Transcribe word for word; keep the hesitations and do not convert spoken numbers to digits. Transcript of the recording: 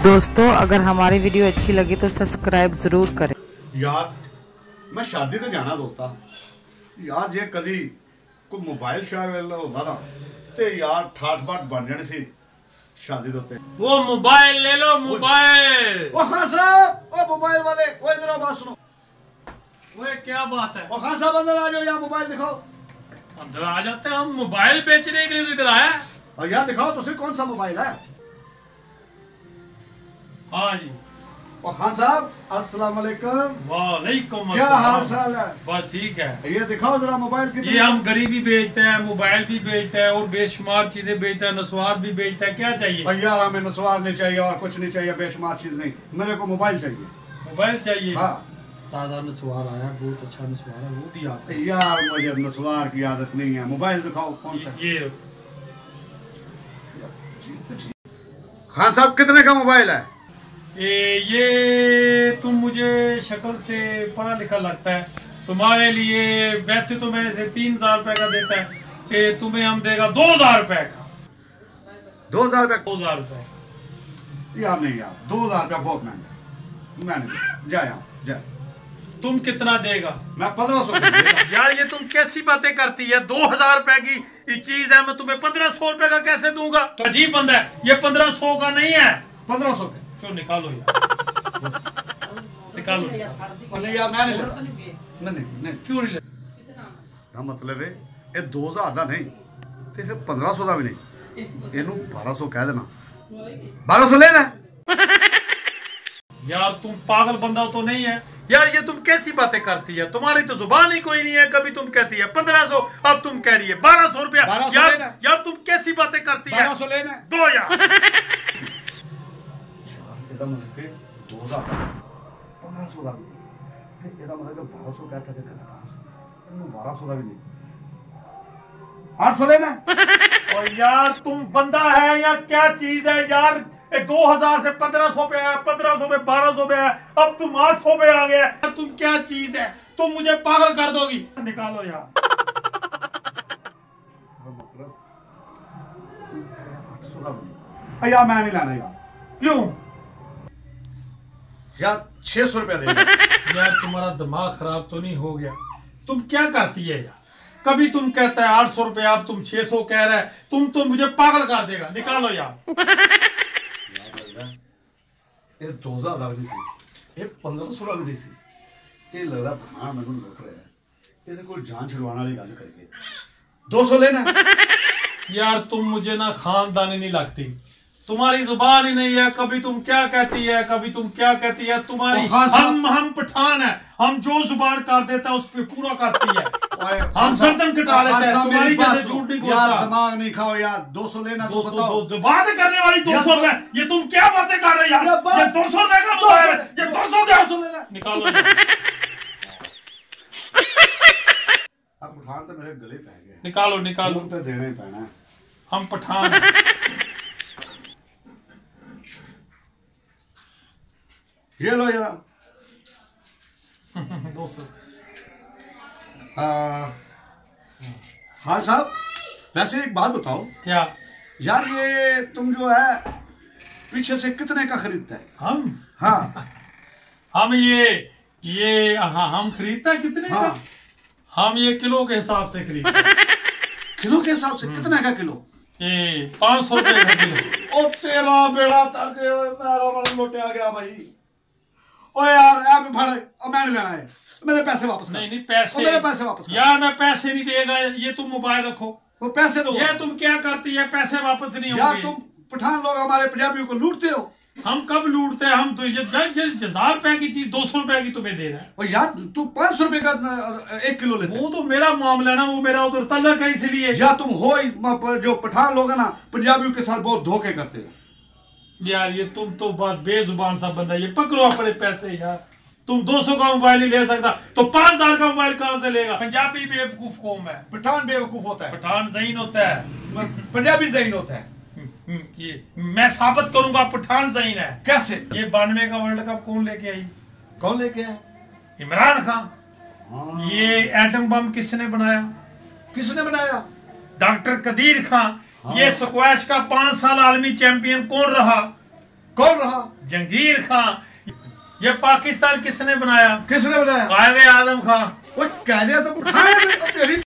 दोस्तों अगर हमारी वीडियो अच्छी लगी तो सब्सक्राइब जरूर करें। यार मैं शादी ते जाना दोस्ता यार जे कदी कोई मोबाइल शायद होता ना ते यार ठाठ बाट बन जानी सी शादी दे उत्ते। वो मोबाइल ले लो मोबाइल। ओ खान साहब ओ मोबाइल वाले ओ इधर आओ बात सुनो। ओए क्या बात है? ओ खान साहब अंदर आ जाओ यार मोबाइल दिखाओ। अंदर आ जाते हैं हम मोबाइल बेचने के लिए इधर आए। और यार दिखाओ तो कौन सा मोबाइल है? हाँ जी। और खान साहब अस्सलाम वालेकुम। वालेकुम क्या हाल चाल है? बस ठीक है। ये दिखाओ जरा मोबाइल की। ये हम गरीबी बेचते हैं, मोबाइल भी बेचते हैं और बेशुमार चीजें बेचते हैं, नस्वार भी बेचते हैं। क्या चाहिए? और यार हमें नस्वार नहीं चाहिए और कुछ नहीं चाहिए, बेशुमार चीज नहीं, मेरे को मोबाइल चाहिए। मोबाइल चाहिए? हाँ। ताजा नस्वार आया, बहुत अच्छा नस्वार है, वो भी आता है। यार मुझे नस्वार की आदत नहीं है, मोबाइल दिखाओ कौन सा। ये खान साहब कितने का मोबाइल है? ए, ये तुम मुझे शक्ल से पढ़ा लिखा लगता है, तुम्हारे लिए वैसे तो मैं इसे तीन हजार रुपए का देता है, ए, तुम्हें हम देगा दो हजार रुपए का। दो हजार रुपए? दो हजार रुपए यार नहीं यार, दो हजार रुपया बहुत महंगा, मैं नहीं जाए जाए। तुम कितना देगा? मैं पंद्रह सौ। यार ये तुम कैसी बातें करती है? दो हजार रुपए की चीज है, मैं तुम्हें पंद्रह सौ रुपए का कैसे दूंगा? तो अजीब बंदा है, ये पंद्रह सौ का नहीं है। पंद्रह सौ का चलो निकालो यार। निकालो। नहीं यार मैं नहीं लेता। नहीं नहीं नहीं क्यों नहीं लेता? मतलब है ये दो हजार का नहीं तो फिर पंद्रह सौ का भी नहीं, इनू बारह सौ कह देना। बारह सौ लेना। यार तुम पागल बंदा तो नहीं है यार, ये तुम कैसी बातें करती है? तुम्हारी तो जुबान ही कोई नहीं है। कभी तुम कहती है पंद्रह सौ, अब तुम कह रही है बारह सौ रुपया। यार यार तुम कैसी बातें करती है? बारह सौ लेना दो यार। दो हजार पंद्रह सौ का मतलब बारह सौ क्या कहते हैं, बारह सौ का भी नहीं, आठ सौ लेना। और यार तुम बंदा है या क्या चीज है यार? दो हजार से पंद्रह सौ पे आया, पंद्रह सौ पे बारह सौ पे आया, अब तुम आठ सौ पे आ गया। यार तुम क्या चीज है? तुम मुझे पागल कर दोगी। निकालो यार। यार मैं नहीं लाना यार। क्यों? यार छह सौ रुपया देगा। यार तुम्हारा दिमाग खराब तो नहीं हो गया? तुम क्या करती है यार? कभी तुम कहता है आठ सौ रुपया, अब तुम छह सौ कह रहे है। तुम तो मुझे पागल कर देगा। निकालो यार। ये दो हजार का भी नहीं, ये पंद्रह सौ का भी नहीं, ये लगता हाँ मैं लुट रहा है, ये कोई जान छुड़वाने वाली गल करके दो सौ लेना। यार तुम मुझे ना खानदानी नहीं लगती, तुम्हारी जुबान ही नहीं है। कभी तुम क्या कहती है, कभी तुम क्या कहती है। तुम्हारी हम हम पठान है, हम जो जुबान कर देता है उस पे पूरा करती है। हम गर्दन कटा लेते हैं, तुम्हारी जैसे झूठ नहीं बोलता। यार दिमाग नहीं खाओ यार, दो सौ लेना तो बताओ। दो बातें करने वाली दो सौ रुपए, ये तुम क्या बातें कर रहे हो यार? ये दो सौ रुपए का मोबाइल है, ये दो सौ का निकालो। अब पठान तो मेरे गले पै गए। निकालो निकालो, तो देना ही पैना है, हम पठान। ये लो जरा। दो सौ। हाँ साहब वैसे एक बात बताओ। क्या? यार ये तुम जो है पीछे से कितने का खरीदता है? हम? हाँ हम ये ये हाँ हम खरीदता है कितने हाँ। का? हम ये किलो के हिसाब से खरीदते हैं। किलो के हिसाब से? कितने का किलो? ये पाँच सौ रुपए का किलो। ओ तेरा बेड़ा तक मेरा मन लोटे आ गया भाई। ओ यार आप भाड़े अब मैं नहीं लेना है, मेरे पैसे वापस। नहीं नहीं पैसे, मेरे पैसे वापस यार मैं पैसे नहीं देगा। ये तुम मोबाइल रखो, वो पैसे दो। ये तुम क्या करती है? पैसे वापस नहीं होंगे। यार तुम पठान लोग हमारे पंजाबियों को लूटते हो। हम कब लूटते हैं? हम तो ये हजार रुपए की चीज दो सौ रुपए की तुम्हें दे रहा है। और यार तू पाँच सौ रुपए का एक किलो लेते। वो तो मेरा मामला ना, वो मेरा उधर तलक है इसलिए। या तुम हो जो पठान लोग है ना पंजाबियों के साथ बहुत धोखे करते हो। यार ये तुम तो बस बेजुबान सा बंदा। ये पकड़ो अपने पैसे यार। तुम दो सौ का मोबाइल नहीं ले सकता तो पांच हजार का मोबाइल कहां से लेगा? पंजाबी बेवकूफ कौम है। पठान बेवकूफ होता है, पठान ज़हीन होता है, पंजाबी ज़हीन होता है। ये मैं साबित करूंगा पठान ज़हीन है। कैसे? ये बानवे का वर्ल्ड कप कौन लेके आई? कौन लेके आया? इमरान खान। ये एटम बम किसने बनाया? किसने बनाया? डॉक्टर कदीर खान। ये स्क्वैश का पांच साल आलमी चैंपियन कौन रहा? کون رہا؟ جہانگیر خان. یہ پاکستان کس نے بنایا؟ کس نے بنایا؟ قائد اعظم خان. وہ قائد اعظم اٹھائے تیری